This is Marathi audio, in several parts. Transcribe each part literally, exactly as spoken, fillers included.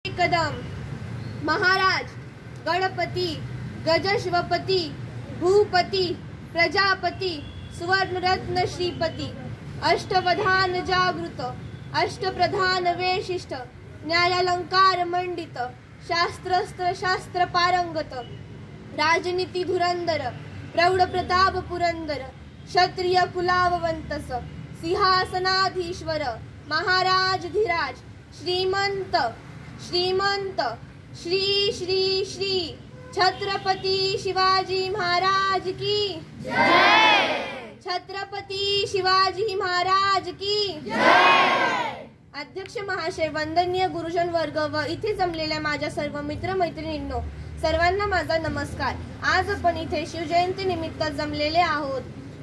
कदम महाराज गणपती गजश्वपती भूपती प्रजापती सुवर्णरत्न श्रीपती अष्टवधान जागृत अष्टप्रधान वेशिष्ट न्यायालंकार मंडित शास्त्रस्त्र शास्त्र पारंगत राजनीती धुरंदर प्रौढ प्रताप पुरंदर क्षत्रिय कुलाववंतस सिंहासनाधीश्वर महाराज धीराज श्रीमंत श्रीमंत श्री श्री श्री छत्रपती शिवाजी महाराज की जय। छत्रपती शिवाजी महाराज की जय। अध्यक्ष महाशय, वंदनीय गुरुजन वर्ग व इथे जमलेल्या माझ्या सर्व मित्र मैत्रिणींनो, सर्वांना माझा नमस्कार। आज आपण इथे शिवजयंती निमित्त जमलेले आहोत।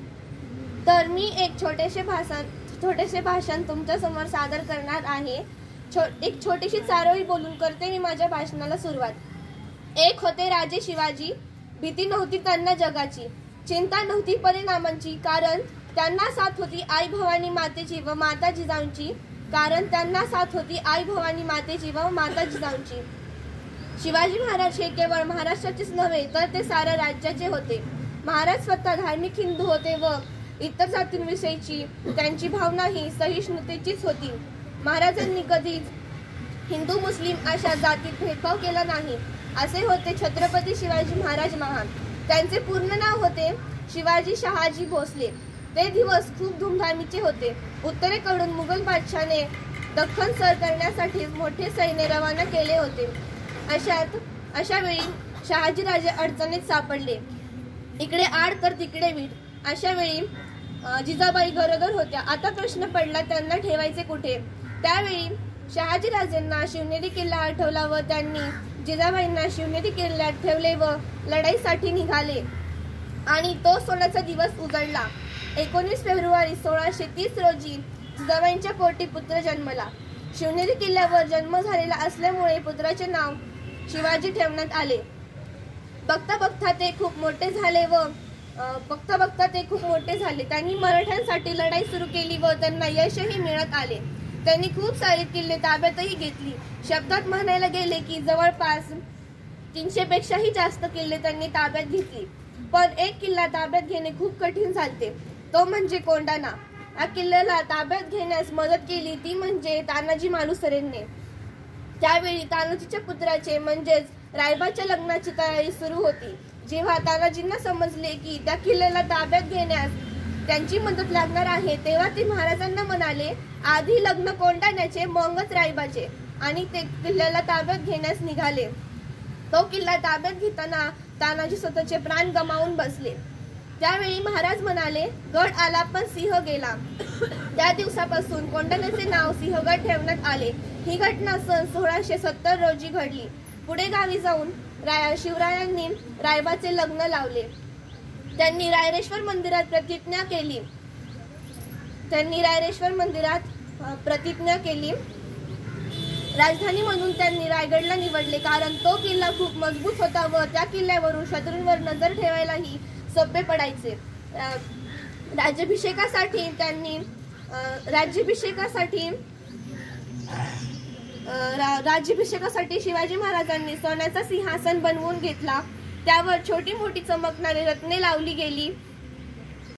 तर मी एक छोटेसे भाषण छोटेसे भाषण तुमच्या समोर सादर करणार आहे। छो, एक छोटीशी चारोळी बोलून करते मी माझ्या भाषणाला सुरुवात। एक होते राजे शिवाजी, भीती नव्हती त्यांना जगाची, चिंता नव्हती परिणामांची, कारण त्यांना साथ होती आई भवानी मातेची व माता जिजाऊंची कारण त्यांना साथ होती आई भवानी मातेची व माता जिजाऊंची। शिवाजी महाराज हे केवळ महाराष्ट्राचेच नव्हे तर ते साऱ्या राज्याचे होते। महाराज स्वतः धार्मिक हिंदू होते व इतर जातींविषयीची त्यांची भावना ही सहिष्णुतेचीच होती। महाराजांनी कधीच हिंदू मुस्लिम अशा जातीत भेदभाव केला नाही। असे होते छत्रपती शिवाजी महाराज महान। त्यांचे पूर्ण नाव होते शिवाजी शहाजी भोसले। ते दिवस खूप धूमधामीचे होते। उत्तरेकडून मुघल बादशाने दख्खन सर करण्यासाठी मोठे सैन्य रवाना केले होते। अशात अशा वेळी शहाजी राजे अडचणीत सापडले। इकडे आड तर तिकडे वीट। अशा वेळी जिजाबाई गरोदर होत्या। आता प्रश्न पडला त्यांना ठेवायचे कुठे। त्यावेळी शहाजी राजेंना शिवनेरी किल्ला आठवला व त्यांनी जिजाबाईंना शिवनेरी किल्ल्यात ठेवले व लढाईसाठी निघाले आणि तो सोन्याचा दिवस उजळला। एकोणीस फेब्रुवारी सोळाशे तीस रोजी जिजाबाईंच्या पोटी पुत्र जन्मला। शिवनेरी किल्ल्यावर जन्म झालेला असल्यामुळे पुत्राचे नाव शिवाजी ठेवण्यात आले। बघता बघता ते खूप मोठे झाले व बघता बघता ते खूप मोठे झाले। त्यांनी मराठ्यांसाठी लढाई सुरू केली व त्यांना यशही मिळत आले। त्यांनी खूप सारे किल्ले ताब्यातही घेतली। शब्दात म्हणायला गेले की जवळपास तीनशे पेक्षाही जास्त किल्ले त्यांनी ताब्यात घेतली। पण एक किल्ला ताब्यात घेणे खूप कठीण झालते, तो म्हणजे कोंढाणा। या किल्ल्याला ताब्यात घेण्यास मदत केली ती म्हणजे तानाजी मालुसरेंनी। त्यावेळी तानाजीच्या पुत्राचे म्हणजेच रायबाच्या लग्नाची तयारी सुरू होती। जेव्हा तानाजींना समजले की त्या किल्ल्याला ताब्यात घेण्यास त्यांची मदत लागणार आहे, तेव्हा ते महाराजांना म्हणाले, आधी लग्न कोंढाण्याचे मगच रायबाचे, आणि ते किल्ल्याला ताब्यात घेण्यास निघाले। तो किल्ला ताब्यात घेताना तानाजी स्वतःचे प्राण गमावून बसले। त्यावेळी महाराज म्हणाले, गड आला पण सिंह गेला। त्या दिवसापासून कोंढाण्याचे नाव सिंहगड ठेवण्यात आले। ही घटना सन सोळाशे सत्तर रोजी घडली। पुढे गावी जाऊन राय शिवरायांनी रायबाचे लग्न लावले। त्यांनी रायरेश्वर मंदिरात प्रतिज्ञा केली त्यांनी रायरेश्वर मंदिरात प्रतिज्ञा केली राजधानी म्हणून त्यांनी रायगडला निवडले, कारण तो किल्ला खूप मजबूत होता व त्या किल्ल्यावरून शत्रूंवर नजर ठेवायलाही सोपे पडायचे। राज्याभिषेकासाठी त्यांनी राज्याभिषेकासाठी राज्याभिषेकासाठी शिवाजी महाराजांनी सोन्याचा सिंहासन बनवून घेतला। त्यावर छोटी मोठी चमकणारी रत्ने लावली गेली।